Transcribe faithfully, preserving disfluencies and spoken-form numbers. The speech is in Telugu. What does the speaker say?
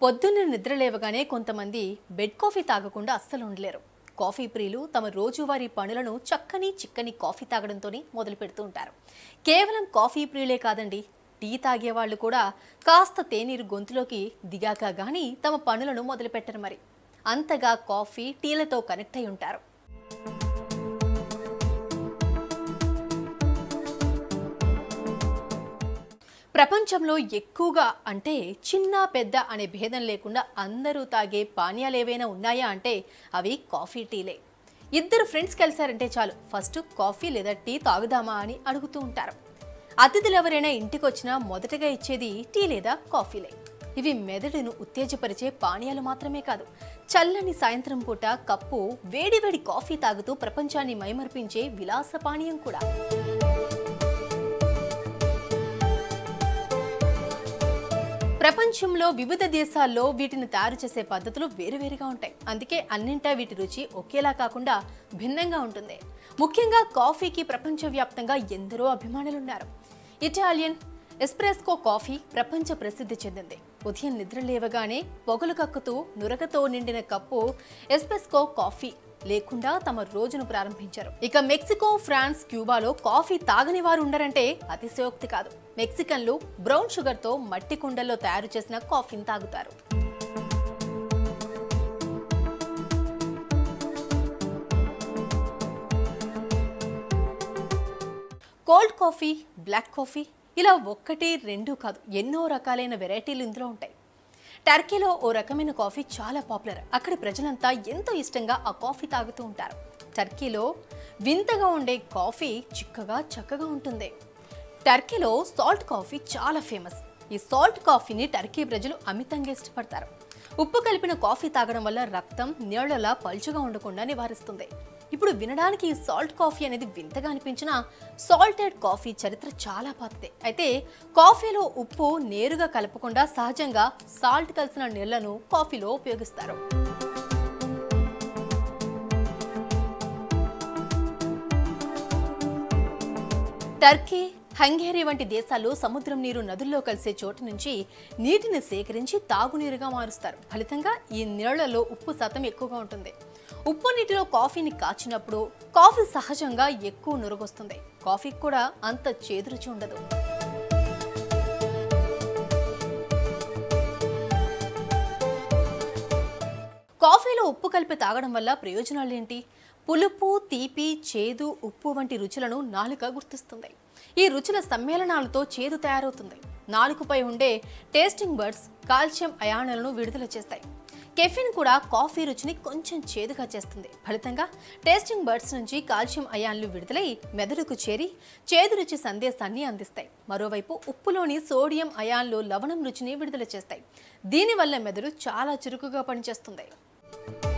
పొద్దున్న నిద్ర లేవగానే కొంతమంది బెడ్ కాఫీ తాగకుండా అస్సలు ఉండలేరు. కాఫీ ప్రియులు తమ రోజువారీ పనులను చక్కని చిక్కని కాఫీ తాగడంతోనే మొదలు పెడుతూ ఉంటారు. కేవలం కాఫీ ప్రియులే కాదండి, టీ తాగే వాళ్ళు కూడా కాస్త తేనీరు గొంతులోకి దిగాక గానీ తమ పనులను మొదలు పెట్టరు. మరి అంతగా కాఫీ టీలతో కనెక్ట్ అయి ఉంటారు. ప్రపంచంలో ఎక్కువగా అంటే చిన్న పెద్ద అనే భేదం లేకుండా అందరూ తాగే పానీయాలు ఏవైనా ఉన్నాయా అంటే అవి కాఫీ టీలే. ఇద్దరు ఫ్రెండ్స్ కలిసారంటే చాలు ఫస్ట్ కాఫీ లేదా టీ తాగుదామా అని అడుగుతూ ఉంటారు. అతిథులు ఎవరైనా ఇంటికి వచ్చినా మొదటగా ఇచ్చేది టీ లేదా కాఫీలే. ఇవి మెదడును ఉత్తేజపరిచే పానీయాలు మాత్రమే కాదు, చల్లని సాయంత్రం పూట కప్పు వేడివేడి కాఫీ తాగుతూ ప్రపంచాన్ని మైమర్పించే విలాస పానీయం కూడా. ప్రపంచంలో వివిధ దేశాల్లో వీటిని తయారు చేసే పద్ధతులు వేరువేరుగా ఉంటాయి. అందుకే అన్నింటా వీటి రుచి ఒకేలా కాకుండా భిన్నంగా ఉంటుంది. ముఖ్యంగా కాఫీకి ప్రపంచవ్యాప్తంగా ఎందరో అభిమానులున్నారు. ఇటాలియన్ ఎస్ప్రెస్సో కాఫీ ప్రపంచ ప్రసిద్ధి చెందింది. ఉదయం నిద్ర లేవగానే పొగలు కక్కుతూ నురగతో నిండిన కప్పు ఎస్ప్రెస్సో కాఫీ లేకుండా తమ రోజును ప్రారంభించారు. ఇక మెక్సికో, ఫ్రాన్స్, క్యూబాలో కాఫీ తాగని వారు ఉండరంటే అతిశయోక్తి కాదు. మెక్సికన్లు బ్రౌన్ షుగర్ తో మట్టి కుండల్లో తయారు చేసిన కాఫీని తాగుతారు. కోల్డ్ కాఫీ, బ్లాక్ కాఫీ ఇలా ఒక్కటి రెండు కాదు, ఎన్నో రకాలైన వెరైటీలు ఇందులో ఉంటాయి. టర్కీలో ఓ రకమైన కాఫీ చాలా పాపులర్. అక్కడి ప్రజలంతా ఎంతో ఇష్టంగా ఆ కాఫీ తాగుతూ ఉంటారు. టర్కీలో వింతగా ఉండే కాఫీ చిక్కగా చక్కగా ఉంటుంది. టర్కీలో సాల్ట్ కాఫీ చాలా ఫేమస్. ఈ సాల్ట్ కాఫీని టర్కీ ప్రజలు అమితంగా ఇష్టపడతారు. ఉప్పు కలిపిన కాఫీ తాగడం వల్ల రక్తం నీళ్లలా పలుచగా ఉండకుండా నివారిస్తుంది. ఇప్పుడు వినడానికి ఈ సాల్ట్ కాఫీ అనేది వింతగా అనిపించినా సాల్టెడ్ కాఫీ చరిత్ర చాలా పాతదే. అయితే కాఫీలో ఉప్పు నేరుగా కలపకుండా సహజంగా సాల్ట్ కలిసిన నీళ్లను కాఫీలో ఉపయోగిస్తారు. టర్కీ, హంగేరీ వంటి దేశాల్లో సముద్రం నీరు నదుల్లో కలిసే చోటు నుంచి నీటిని సేకరించి తాగునీరుగా మారుస్తారు. ఫలితంగా ఈ నీళ్లలో ఉప్పు శాతం ఎక్కువగా ఉంటుంది. ఉప్పు నీటిలో కాఫీని కాచినప్పుడు కాఫీ సహజంగా ఎక్కువ నురగొస్తుంది. కాఫీకి కూడా అంత చేదు రుచి ఉండదు. కాఫీలో ఉప్పు కలిపి తాగడం వల్ల ప్రయోజనాలు ఏంటి? పులుపు, తీపి, చేదు, ఉప్పు వంటి రుచులను నాలుక గుర్తిస్తుంది. ఈ రుచుల సమ్మేళనాలతో చేదు తయారవుతుంది. నాలుకపై ఉండే టేస్టింగ్ బర్డ్స్ కాల్షియం అయాన్లను విడుదల చేస్తాయి. కెఫిన్ కూడా కాఫీ రుచిని కొంచెం చేదుగా చేస్తుంది. ఫలితంగా టేస్టింగ్ బర్డ్స్ నుంచి కాల్షియం అయాన్లు విడుదలై మెదడుకు చేరి చేదు రుచి సందేశాన్ని అందిస్తాయి. మరోవైపు ఉప్పులోని సోడియం అయాన్లు లవణం రుచిని విడుదల చేస్తాయి. దీనివల్ల మెదడు చాలా చురుకుగా పనిచేస్తుంది.